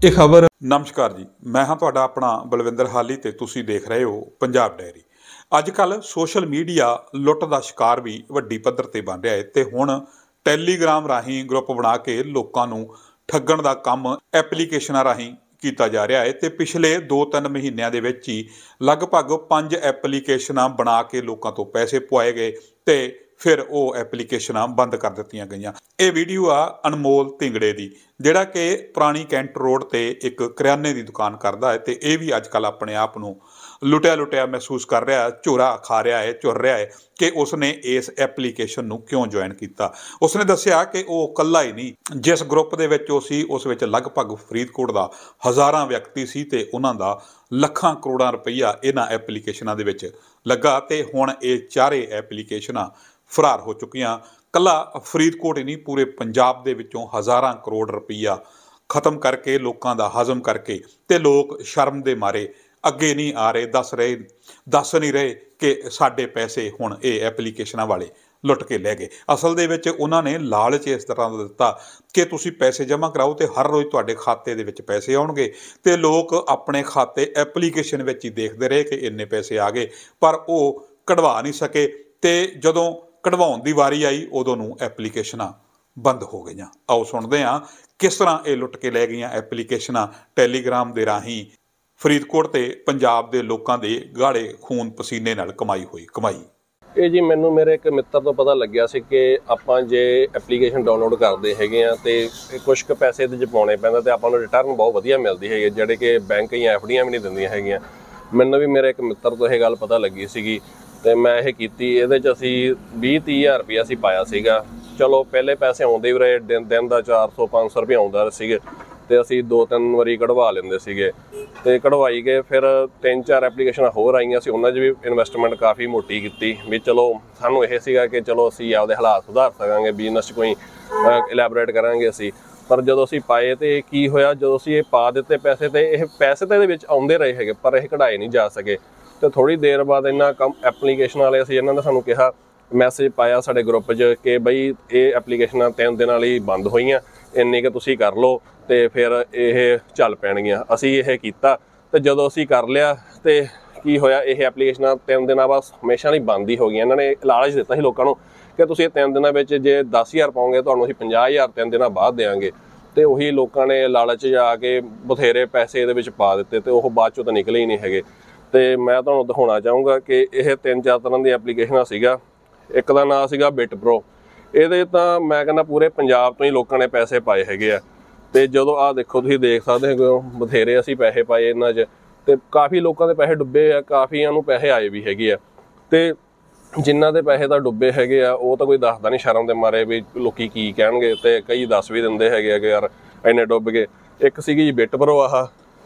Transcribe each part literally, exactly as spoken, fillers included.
ਇਹ ਖਬਰ ਨਮਸਕਾਰ ਜੀ, ਮੈਂ ਹਾਂ ਤੁਹਾਡਾ ਆਪਣਾ ਬਲਵਿੰਦਰ ਹਾਲੀ ਤੇ ਤੁਸੀਂ ਦੇਖ ਰਹੇ ਹੋ ਪੰਜਾਬ ਡਾਇਰੀ। ਅੱਜ ਕੱਲ੍ਹ ਸੋਸ਼ਲ ਮੀਡੀਆ ਲੁੱਟ ਦਾ ਸ਼ਿਕਾਰ ਵੀ ਵੱਡੀ ਪੱਧਰ ਤੇ ਬਣ ਰਿਹਾ ਹੈ ਤੇ ਹੁਣ ਟੈਲੀਗ੍ਰਾਮ ਰਾਹੀਂ ਗਰੁੱਪ ਬਣਾ ਕੇ ਲੋਕਾਂ ਨੂੰ ਠੱਗਣ ਦਾ ਕੰਮ ਐਪਲੀਕੇਸ਼ਨਾਂ ਰਾਹੀਂ ਕੀਤਾ ਜਾ ਰਿਹਾ ਹੈ ਤੇ ਪਿਛਲੇ ਦੋ ਤਿੰਨ ਮਹੀਨਿਆਂ ਦੇ ਵਿੱਚ ਹੀ ਲਗਭਗ ਪੰਜ ਐਪਲੀਕੇਸ਼ਨਾਂ ਬਣਾ ਕੇ ਲੋਕਾਂ ਤੋਂ ਪੈਸੇ ਪਵਾਏ ਗਏ ਤੇ ਫਿਰ ਉਹ ਐਪਲੀਕੇਸ਼ਨਾਂ ਬੰਦ ਕਰ ਦਿੱਤੀਆਂ ਗਈਆਂ। ਇਹ ਵੀਡੀਓ ਆ ਅਨਮੋਲ ਢਿੰਗੜੇ ਦੀ, ਜਿਹੜਾ ਕਿ ਪੁਰਾਣੀ ਕੈਂਟ ਰੋਡ ਤੇ ਇੱਕ ਕਰਿਆਨੇ ਦੀ ਦੁਕਾਨ ਕਰਦਾ ਹੈ ਤੇ ਇਹ ਵੀ ਅੱਜ ਕੱਲ੍ਹ ਆਪਣੇ ਆਪ ਨੂੰ ਲੁੱਟਿਆ ਲੁੱਟਿਆ ਮਹਿਸੂਸ ਕਰ ਰਿਹਾ, ਝੋਰਾ ਖਾ ਰਿਹਾ ਹੈ, ਝੁਰ ਰਿਹਾ ਹੈ ਕਿ ਉਸਨੇ ਇਸ ਐਪਲੀਕੇਸ਼ਨ ਨੂੰ ਕਿਉਂ ਜੁਆਇਨ ਕੀਤਾ। ਉਸਨੇ ਦੱਸਿਆ ਕਿ ਉਹ ਇਕੱਲਾ ਹੀ ਨਹੀਂ, ਜਿਸ ਗਰੁੱਪ ਦੇ ਵਿੱਚ ਉਹ ਸੀ ਉਸ ਵਿੱਚ ਲਗਭਗ ਫਰੀਦਕੋਟ ਦਾ ਹਜ਼ਾਰਾਂ ਵਿਅਕਤੀ ਸੀ ਤੇ ਉਹਨਾਂ ਦਾ ਲੱਖਾਂ ਕਰੋੜਾਂ ਰੁਪਈਆ ਇਹਨਾਂ ਐਪਲੀਕੇਸ਼ਨਾਂ ਦੇ ਵਿੱਚ ਲੱਗਾ ਤੇ ਹੁਣ ਇਹ ਚਾਰੇ ਐਪਲੀਕੇਸ਼ਨਾਂ ਫਰਾਰ ਹੋ ਚੁੱਕੀਆਂ। ਕੱਲਾ ਫਰੀਦਕੋਟ ਹੀ ਨਹੀਂ, ਪੂਰੇ ਪੰਜਾਬ ਦੇ ਵਿੱਚੋਂ ਹਜ਼ਾਰਾਂ ਕਰੋੜ ਰੁਪਈਆ ਖਤਮ ਕਰਕੇ, ਲੋਕਾਂ ਦਾ ਹਜ਼ਮ ਕਰਕੇ, ਤੇ ਲੋਕ ਸ਼ਰਮ ਦੇ ਮਾਰੇ ਅੱਗੇ ਨਹੀਂ ਆ ਰਹੇ, ਦੱਸ ਰਹੇ ਦੱਸ ਨਹੀਂ ਰਹੇ ਕਿ ਸਾਡੇ ਪੈਸੇ ਹੁਣ ਇਹ ਐਪਲੀਕੇਸ਼ਨਾਂ ਵਾਲੇ ਲੁੱਟ ਕੇ ਲੈ ਗਏ। ਅਸਲ ਦੇ ਵਿੱਚ ਉਹਨਾਂ ਨੇ ਲਾਲਚ ਇਸ ਤਰ੍ਹਾਂ ਦਾ ਦਿੱਤਾ ਕਿ ਤੁਸੀਂ ਪੈਸੇ ਜਮ੍ਹਾਂ ਕਰਾਓ ਤੇ ਹਰ ਰੋਜ਼ ਤੁਹਾਡੇ ਖਾਤੇ ਦੇ ਵਿੱਚ ਪੈਸੇ ਆਉਣਗੇ, ਤੇ ਲੋਕ ਆਪਣੇ ਖਾਤੇ ਐਪਲੀਕੇਸ਼ਨ ਵਿੱਚ ਹੀ ਦੇਖਦੇ ਰਹੇ ਕਿ ਇੰਨੇ ਪੈਸੇ ਆ ਗਏ, ਪਰ ਉਹ ਕਢਵਾ ਨਹੀਂ ਸਕੇ ਤੇ ਜਦੋਂ ਕਢਵਾਉਣ ਦੀ ਵਾਰੀ ਆਈ ਉਦੋਂ ਨੂੰ ਐਪਲੀਕੇਸ਼ਨਾਂ ਬੰਦ ਹੋ ਗਈਆਂ। ਆਓ ਸੁਣਦੇ ਹਾਂ ਕਿਸ ਤਰ੍ਹਾਂ ਇਹ ਲੁੱਟ ਕੇ ਲੈ ਗਈਆਂ ਐਪਲੀਕੇਸ਼ਨਾਂ ਟੈਲੀਗ੍ਰਾਮ ਦੇ ਰਾਹੀਂ ਫਰੀਦਕੋਟ ਤੇ ਪੰਜਾਬ ਦੇ ਲੋਕਾਂ ਦੇ ਗਾੜੇ ਖੂਨ ਪਸੀਨੇ ਨਾਲ ਕਮਾਈ ਹੋਈ ਕਮਾਈ। ਇਹ ਜੀ ਮੈਨੂੰ ਮੇਰੇ ਇੱਕ ਮਿੱਤਰ ਤੋਂ ਪਤਾ ਲੱਗਿਆ ਸੀ ਕਿ ਆਪਾਂ ਜੇ ਐਪਲੀਕੇਸ਼ਨ ਡਾਊਨਲੋਡ ਕਰਦੇ ਹੈਗੇ ਆ ਤੇ ਕੁਛ ਕੁ ਪੈਸੇ ਇਹਦੇ 'ਚ ਪਾਉਣੇ ਪੈਂਦਾ ਤੇ ਆਪਾਂ ਨੂੰ ਰਿਟਰਨ ਬਹੁਤ ਵਧੀਆ ਮਿਲਦੀ ਹੈਗੀ, ਜਿਹੜੇ ਕਿ ਬੈਂਕ ਜਾਂ ਐਫ ਡੀਆਂ ਵੀ ਨਹੀਂ ਦਿੰਦੀਆਂ ਹੈਗੀਆਂ। ਮੈਨੂੰ ਵੀ ਮੇਰੇ ਇੱਕ ਮਿੱਤਰ ਤੋਂ ਇਹ ਗੱਲ ਪਤਾ ਲੱਗੀ ਸੀਗੀ ਤੇ ਮੈਂ ਇਹ ਕੀਤੀ। ਇਹਦੇ 'ਚ ਅਸੀਂ ਵੀਹ ਤੀਹ ਹਜ਼ਾਰ ਰੁਪਈਆ ਅਸੀਂ ਪਾਇਆ ਸੀਗਾ। ਚਲੋ ਪਹਿਲੇ ਪੈਸੇ ਆਉਂਦੇ ਵੀ ਰਹੇ, ਦਿਨ ਦਿਨ ਦਾ ਚਾਰ ਸੌ ਪੰਜ ਸੌ ਰੁਪਏ ਆਉਂਦਾ ਸੀਗੇ ਤੇ ਅਸੀਂ ਦੋ ਤਿੰਨ ਵਾਰੀ ਕਢਵਾ ਲੈਂਦੇ ਸੀਗੇ ਤੇ ਕਢਵਾਈ ਗਏ। ਫਿਰ ਤਿੰਨ ਚਾਰ ਐਪਲੀਕੇਸ਼ਨਾਂ ਹੋਰ ਆਈਆਂ ਸੀ, ਉਹਨਾਂ 'ਚ ਵੀ ਇਨਵੈਸਟਮੈਂਟ ਕਾਫੀ ਮੋਟੀ ਕੀਤੀ ਵੀ ਚਲੋ ਸਾਨੂੰ ਇਹ ਸੀਗਾ ਕਿ ਚਲੋ ਅਸੀਂ ਆਪਦੇ ਹਾਲਾਤ ਸੁਧਾਰ ਸਕਾਂਗੇ, ਬਿਜ਼ਨਸ 'ਚ ਕੋਈ ਇਲੈਬੋਰੇਟ ਕਰਾਂਗੇ ਅਸੀਂ। ਪਰ ਜਦੋਂ ਅਸੀਂ ਪਾਏ ਤੇ ਕੀ ਹੋਇਆ, ਜਦੋਂ ਅਸੀਂ ਇਹ ਪਾ ਦਿੱਤੇ ਪੈਸੇ ਤੇ ਇਹ ਪੈਸੇ ਤਾਂ ਇਹਦੇ ਵਿੱਚ ਆਉਂਦੇ ਰਹੇ ਹੈਗੇ ਪਰ ਇਹ ਕਢਾਏ ਨਹੀਂ ਜਾ ਸਕੇ। ਤੇ ਥੋੜੀ ਦੇਰ ਬਾਅਦ ਇਹਨਾਂ ਕੰਮ ਐਪਲੀਕੇਸ਼ਨ ਵਾਲੇ ਅਸੀਂ ਇਹਨਾਂ ਨੇ ਸਾਨੂੰ ਕਿਹਾ, ਮੈਸੇਜ ਪਾਇਆ ਸਾਡੇ ਗਰੁੱਪ 'ਚ ਕਿ ਬਈ ਇਹ ਐਪਲੀਕੇਸ਼ਨਾਂ ਤਿੰਨ ਦਿਨਾਂ ਲਈ ਬੰਦ ਹੋਈਆਂ, ਇੰਨੀ ਕਿ ਤੁਸੀਂ ਕਰ ਲਓ ਤੇ ਫਿਰ ਇਹ ਚੱਲ ਪੈਣਗੀਆਂ। ਅਸੀਂ ਇਹ ਕੀਤਾ ਤੇ ਜਦੋਂ ਅਸੀਂ ਕਰ ਲਿਆ ਤੇ ਕੀ ਹੋਇਆ, ਇਹ ਐਪਲੀਕੇਸ਼ਨਾਂ ਤਿੰਨ ਦਿਨਾਂ ਬਾਅਦ ਹਮੇਸ਼ਾ ਲਈ ਬੰਦ ਹੀ ਹੋ ਗਈਆਂ। ਇਹਨਾਂ ਨੇ ਲਾਲਚ ਦਿੱਤਾ ਸੀ ਲੋਕਾਂ ਨੂੰ ਕਿ ਤੁਸੀਂ ਇਹ ਤਿੰਨ ਦਿਨਾਂ ਵਿੱਚ ਜੇ ਦਸ ਹਜ਼ਾਰ ਪਾਓਗੇ ਤੁਹਾਨੂੰ ਅਸੀਂ ਪੰਜਾਹ ਹਜ਼ਾਰ ਤਿੰਨ ਦਿਨਾਂ ਬਾਅਦ ਦੇਵਾਂਗੇ, ਤੇ ਉਹੀ ਲੋਕਾਂ ਨੇ ਲਾਲਚ ਜਾ ਕੇ ਬਥੇਰੇ ਪੈਸੇ ਇਹਦੇ ਵਿੱਚ ਪਾ ਦਿੱਤੇ ਤੇ ਉਹ ਬਾਅਦ 'ਚੋਂ ਤਾਂ ਨਿਕਲੇ ਹੀ ਨਹੀਂ ਹੈਗੇ। ਤੇ ਮੈਂ ਤੁਹਾਨੂੰ ਦਿਖਾਉਣਾ ਚਾਹੂੰਗਾ ਕਿ ਇਹ ਤਿੰਨ ਚਾਰ ਤਰ੍ਹਾਂ ਦੀ ਐਪਲੀਕੇਸ਼ਨਾਂ ਸੀਗਾ। ਇੱਕ ਦਾ ਨਾਂ ਸੀਗਾ ਬਿਟ ਪ੍ਰੋ। ਇਹਦੇ ਤਾਂ ਮੈਂ ਕਹਿੰਦਾ ਪੂਰੇ ਪੰਜਾਬ ਤੋਂ ਹੀ ਲੋਕਾਂ ਨੇ ਪੈਸੇ ਪਾਏ ਹੈਗੇ ਆ ਤੇ ਜਦੋਂ ਆਹ ਦੇਖੋ ਤੁਸੀਂ ਦੇਖ ਸਕਦੇ ਹੈਗੇ ਹੋ ਬਥੇਰੇ ਅਸੀਂ ਪੈਸੇ ਪਾਏ ਇਹਨਾਂ 'ਚ ਤੇ ਕਾਫੀ ਲੋਕਾਂ ਦੇ ਪੈਸੇ ਡੁੱਬੇ ਆ, ਕਾਫੀਆਂ ਨੂੰ ਪੈਸੇ ਆਏ ਵੀ ਹੈਗੇ ਆ ਤੇ ਜਿਨ੍ਹਾਂ ਦੇ ਪੈਸੇ ਤਾਂ ਡੁੱਬੇ ਹੈਗੇ ਆ ਉਹ ਤਾਂ ਕੋਈ ਦੱਸਦਾ ਨਹੀਂ ਸ਼ਰਮ ਦੇ ਮਾਰੇ ਵੀ ਲੋਕੀ ਕੀ ਕਹਿਣਗੇ, ਤੇ ਕਈ ਦੱਸ ਵੀ ਦਿੰਦੇ ਹੈਗੇ ਆ ਕਿ ਯਾਰ ਇੰਨੇ ਡੁੱਬ ਗਏ। ਇੱਕ ਸੀਗੀ ਜੀ ਬਿਟ ਪ੍ਰੋ ਆਹ,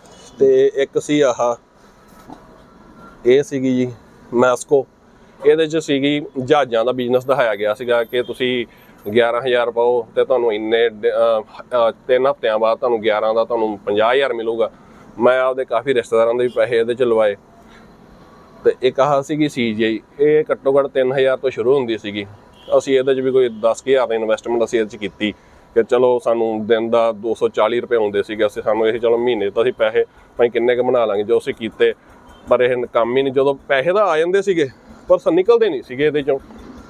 ਤੇ ਇੱਕ ਸੀ ਆਹ ਇਹ ਸੀਗੀ ਜੀ ਮੈਸਕੋ। ਇਹਦੇ 'ਚ ਸੀਗੀ ਜਹਾਜ਼ਾਂ ਦਾ ਬਿਜ਼ਨਸ ਦਿਖਾਇਆ ਗਿਆ ਸੀਗਾ ਕਿ ਤੁਸੀਂ ਗਿਆਰਾਂ ਹਜ਼ਾਰ ਪਾਓ ਤੇ ਤੁਹਾਨੂੰ ਇੰਨੇ ਤਿੰਨ ਹਫ਼ਤਿਆਂ ਬਾਅਦ ਤੁਹਾਨੂੰ ਗਿਆਰਾਂ ਦਾ ਤੁਹਾਨੂੰ ਪੰਜਾਹ ਹਜ਼ਾਰ ਮਿਲੂਗਾ। ਮੈਂ ਆਪਦੇ ਕਾਫੀ ਰਿਸ਼ਤੇਦਾਰਾਂ ਦੇ ਵੀ ਪੈਸੇ ਇਹਦੇ 'ਚ ਲਵਾਏ। ਤੇ ਇੱਕ ਆਹ ਸੀਗੀ ਸੀ ਜੀ ਆਈ, ਇਹ ਘੱਟੋ ਘੱਟ ਤਿੰਨ ਹਜ਼ਾਰ ਤੋਂ ਸ਼ੁਰੂ ਹੁੰਦੀ ਸੀਗੀ। ਅਸੀਂ ਇਹਦੇ 'ਚ ਵੀ ਕੋਈ ਦਸ ਕੁ ਹਜ਼ਾਰ ਦੀ ਇਨਵੈਸਟਮੈਂਟ ਅਸੀਂ ਇਹਦੇ 'ਚ ਕੀਤੀ ਕਿ ਚਲੋ ਸਾਨੂੰ ਦਿਨ ਦਾ ਦੋ ਸੌ ਚਾਲੀ ਰੁਪਏ ਆਉਂਦੇ ਸੀਗੇ। ਅਸੀਂ ਸਾਨੂੰ ਇਹ ਚਲੋ ਮਹੀਨੇ ਤੋਂ ਅਸੀਂ ਪੈਸੇ ਭਾਵੇਂ ਕਿੰਨੇ ਕੁ ਬਣਾ ਲਾਂਗੇ, ਜੋ ਅਸੀਂ ਕੀਤੇ ਪਰ ਇਹ ਕੰਮ ਹੀ ਨਹੀਂ। ਜਦੋਂ ਪੈਸੇ ਤਾਂ ਆ ਜਾਂਦੇ ਸੀਗੇ ਪਰ ਨਿਕਲਦੇ ਨਹੀਂ ਸੀਗੇ ਇਹਦੇ 'ਚੋਂ,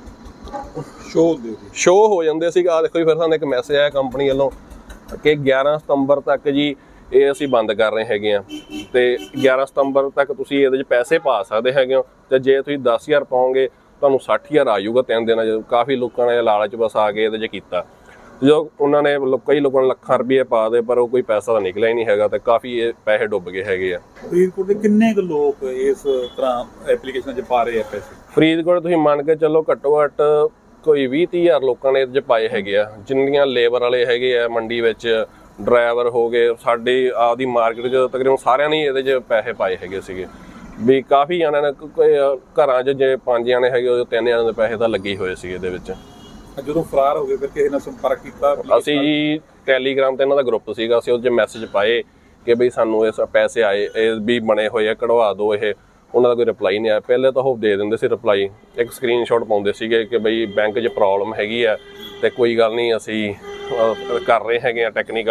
ਸ਼ੋਅ ਸ਼ੋਅ ਹੋ ਜਾਂਦੇ ਸੀਗੇ। ਆਹ ਦੇਖੋ ਜੀ, ਫਿਰ ਸਾਨੂੰ ਇੱਕ ਮੈਸੇਜ ਆਇਆ ਕੰਪਨੀ ਵੱਲੋਂ ਕਿ ਗਿਆਰਾਂ ਸਤੰਬਰ ਤੱਕ ਜੀ ਇਹ ਅਸੀਂ ਬੰਦ ਕਰ ਰਹੇ ਹੈਗੇ ਆ ਤੇ ਗਿਆਰਾਂ ਸਤੰਬਰ ਤੱਕ ਤੁਸੀਂ ਇਹਦੇ 'ਚ ਪੈਸੇ ਪਾ ਸਕਦੇ ਹੈਗੇ ਹੋ ਤੇ ਜੇ ਤੁਸੀਂ ਦਸ ਹਜ਼ਾਰ ਪਾਓਗੇ ਤੁਹਾਨੂੰ ਸੱਠ ਹਜ਼ਾਰ ਆ ਜਾਊਗਾ ਤਿੰਨ ਦਿਨਾਂ 'ਚ। ਕਾਫੀ ਲੋਕਾਂ ਨੇ ਲਾਲਚ ਬਸ ਆ ਕੇ ਇਹਦੇ 'ਚ ਕੀਤਾ, ਜੋ ਉਹਨਾਂ ਨੇ ਕਈ ਲੋਕਾਂ ਨੇ ਲੱਖਾਂ ਰੁਪਏ ਪਾ ਦੇ ਪਰ ਉਹ ਕੋਈ ਪੈਸਾ ਤਾਂ ਨਿਕਲਿਆ ਹੀ ਨਹੀਂ ਹੈਗਾ ਤੇ ਕਾਫੀ ਇਹ ਪੈਸੇ ਡੁੱਬ ਗਏ ਹੈਗੇ ਆ। ਫਰੀਦਕੋਟ ਦੇ ਕਿੰਨੇ ਕੁ ਲੋਕ ਇਸ ਤਰ੍ਹਾਂ ਐਪਲੀਕੇਸ਼ਨ 'ਚ ਪਾ ਰਹੇ ਆ ਪੈਸੇ? ਫਰੀਦਕੋਟ ਤੁਸੀਂ ਮੰਨ ਕੇ ਚੱਲੋ ਘੱਟੋ ਘੱਟ ਕੋਈ ਵੀਹ ਤੀਹ ਹਜ਼ਾਰ ਲੋਕਾਂ ਨੇ ਇਹਦੇ 'ਚ ਪਾਏ ਹੈਗੇ ਆ। ਜਿੰਨੀਆਂ ਲੇਬਰ ਵਾਲੇ ਹੈਗੇ ਆ ਮੰਡੀ ਵਿੱਚ, ਡਰਾਈਵਰ ਹੋ ਗਏ, ਸਾਡੀ ਆਪਦੀ ਮਾਰਕੀਟ 'ਚ ਤਕਰੀਬਨ ਸਾਰਿਆਂ ਨੇ ਇਹਦੇ 'ਚ ਪੈਸੇ ਪਾਏ ਹੈਗੇ ਸੀਗੇ ਵੀ ਕਾਫੀ ਜਣਿਆਂ ਨੇ। ਘਰਾਂ 'ਚ ਜੇ ਪੰਜ ਜਣੇ ਹੈਗੇ ਉਹ ਤਿੰਨ ਜਣਿਆਂ ਦੇ ਪੈਸੇ ਤਾਂ ਲੱਗੇ ਹੋਏ ਸੀ ਇਹਦੇ ਵਿੱਚ। ਜਦੋਂ ਫਰਾਰ ਹੋ ਗਏ ਫਿਰ ਕਿਸੇ ਨਾਲ ਸੰਪਰਕ ਕੀਤਾ? ਅਸੀਂ ਜੀ ਟੈਲੀਗ੍ਰਾਮ ਤੇ ਇਹਨਾਂ ਦਾ ਗਰੁੱਪ ਸੀਗਾ, ਅਸੀਂ ਉਹਦੇ 'ਚ ਮੈਸੇਜ ਪਾਏ ਕਿ ਬਈ ਸਾਨੂੰ ਇਸ ਪੈਸੇ ਆਏ, ਇਹ ਵੀ ਬਣੇ ਹੋਏ ਆ, ਕਢਵਾ ਦਿਓ ਇਹ। ਉਹਨਾਂ ਦਾ ਕੋਈ ਰਿਪਲਾਈ ਨਹੀਂ ਆਇਆ। ਪਹਿਲੇ ਤਾਂ ਉਹ ਦੇ ਦਿੰਦੇ ਸੀ ਰਿਪਲਾਈ, ਇੱਕ ਸਕਰੀਨਸ਼ਾਟ ਪਾਉਂਦੇ ਸੀਗੇ ਕਿ ਬਈ ਬੈਂਕ 'ਚ ਪ੍ਰੋਬਲਮ ਹੈਗੀ ਆ ਤੇ ਕੋਈ ਗੱਲ ਨਹੀਂ ਅਸੀਂ ਕਰ ਰਹੇ ਹੈਗੇ ਆ ਟੈਕਨੀਕਲ,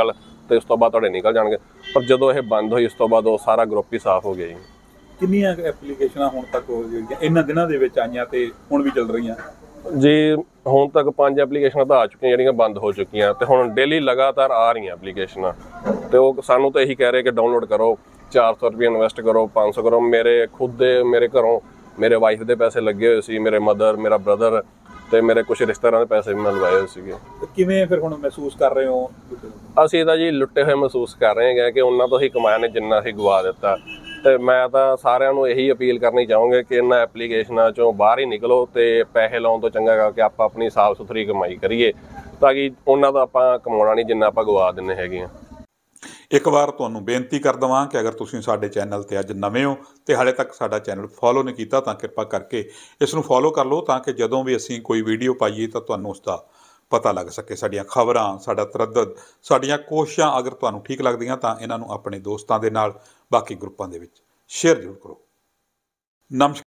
ਤੇ ਉਸ ਤੋਂ ਬਾਅਦ ਤੁਹਾਡੇ ਨਿਕਲ ਜਾਣਗੇ। ਪਰ ਜਦੋਂ ਇਹ ਬੰਦ ਹੋਈ ਉਸ ਤੋਂ ਬਾਅਦ ਉਹ ਸਾਰਾ ਗਰੁੱਪ ਹੀ ਸਾਫ਼ ਹੋ ਗਿਆ ਜੀ। ਕਿੰਨੀਆਂ ਐਪਲੀਕੇਸ਼ਨਾਂ ਹੁਣ ਤੱਕ ਹੋ ਜਿਹੜੀਆਂ ਇਹਨਾਂ ਦਿਨਾਂ ਦੇ ਵਿੱਚ ਆਈਆਂ ਤੇ ਹੁਣ ਵੀ ਚੱਲ ਰਹੀਆਂ ਜੀ? ਹੁਣ ਤੱਕ ਪੰਜ ਐਪਲੀਕੇਸ਼ਨਾਂ ਤਾਂ ਆ ਚੁੱਕੀਆਂ ਜਿਹੜੀਆਂ ਬੰਦ ਹੋ ਚੁੱਕੀਆਂ, ਤੇ ਹੁਣ ਡੇਲੀ ਲਗਾਤਾਰ ਆ ਰਹੀਆਂ ਐਪਲੀਕੇਸ਼ਨਾਂ। ਤੇ ਉਹ ਸਾਨੂੰ ਤਾਂ ਇਹੀ ਕਹਿ ਰਹੇ ਕਿ ਡਾਊਨਲੋਡ ਕਰੋ, ਚਾਰ ਸੌ ਰੁਪਏ ਇਨਵੈਸਟ ਕਰੋ, ਪੰਜ ਸੌ ਕਰੋ। ਮੇਰੇ ਖੁਦ ਦੇ ਮੇਰੇ ਘਰੋਂ ਮੇਰੇ ਵਾਈਫ ਦੇ ਪੈਸੇ ਲੱਗੇ ਹੋਏ ਸੀ, ਮੇਰੇ ਮਦਰ, ਮੇਰਾ ਬ੍ਰਦਰ ਤੇ ਮੇਰੇ ਕੁਝ ਰਿਸ਼ਤੇਦਾਰਾਂ ਦੇ ਪੈਸੇ ਵੀ ਮੈਂ ਲਵਾਏ ਹੋਏ ਸੀਗੇ। ਕਿਵੇਂ ਫਿਰ ਹੁਣ ਮਹਿਸੂਸ ਕਰ ਰਹੇ ਹੋ? ਅਸੀਂ ਤਾਂ ਜੀ ਲੁੱਟੇ ਹੋਏ ਮਹਿਸੂਸ ਕਰ ਰਹੇ ਹਾਂ ਕਿ ਉਹਨਾਂ ਤੋਂ ਹੀ ਕਮਾਇਆ ਨੇ ਜਿੰਨਾ ਅਸੀਂ ਗਵਾ ਦਿੱਤਾ। ਤੇ ਮੈਂ ਤਾਂ ਸਾਰਿਆਂ ਨੂੰ ਇਹੀ ਅਪੀਲ ਕਰਨੀ ਚਾਹੂੰਗਾ ਕਿ ਇਹਨਾਂ ਐਪਲੀਕੇਸ਼ਨਾਂ ਚੋਂ ਬਾਹਰ ਹੀ ਨਿਕਲੋ ਤੇ ਪੈਸੇ ਲਾਉਣ ਤੋਂ ਚੰਗਾ ਕਰਕੇ ਆਪਾਂ ਆਪਣੀ ਸਾਫ਼ ਸੁਥਰੀ ਕਮਾਈ ਕਰੀਏ, ਤਾਂ ਕਿ ਉਹਨਾਂ ਦਾ ਆਪਾਂ ਕਮਾਉਣਾ ਨਹੀਂ ਜਿੰਨਾ ਆਪਾਂ ਗਵਾ ਦਿੰਦੇ ਹੈਗੇ ਆ। ਇੱਕ ਵਾਰ ਤੁਹਾਨੂੰ ਬੇਨਤੀ ਕਰ ਦੇਵਾਂ ਕਿ ਅਗਰ ਤੁਸੀਂ ਸਾਡੇ ਚੈਨਲ ਤੇ ਅੱਜ ਨਵੇਂ ਹੋ ਤੇ ਹਾਲੇ ਤੱਕ ਸਾਡਾ ਚੈਨਲ ਫੋਲੋ ਨਹੀਂ ਕੀਤਾ ਤਾਂ ਕਿਰਪਾ ਕਰਕੇ ਇਸ ਨੂੰ ਫੋਲੋ ਕਰ ਲਓ, ਤਾਂ ਕਿ ਜਦੋਂ ਵੀ ਅਸੀਂ ਕੋਈ ਵੀਡੀਓ ਪਾਈਏ ਤਾਂ ਤੁਹਾਨੂੰ ਉਸ ਦਾ ਪਤਾ ਲੱਗ ਸਕੇ। ਸਾਡੀਆਂ ਖਬਰਾਂ, ਸਾਡਾ ਤਰੱਦਦ, ਸਾਡੀਆਂ ਕੋਸ਼ਿਸ਼ਾਂ ਅਗਰ ਤੁਹਾਨੂੰ ਠੀਕ ਲੱਗਦੀਆਂ ਤਾਂ ਇਹਨਾਂ ਨੂੰ ਆਪਣੇ ਦੋਸਤਾਂ ਦੇ ਨਾਲ, ਬਾਕੀ ਗਰੁੱਪਾਂ ਦੇ ਵਿੱਚ ਸ਼ੇਅਰ ਜ਼ਰੂਰ ਕਰੋ। ਨਮਸਕਾਰ।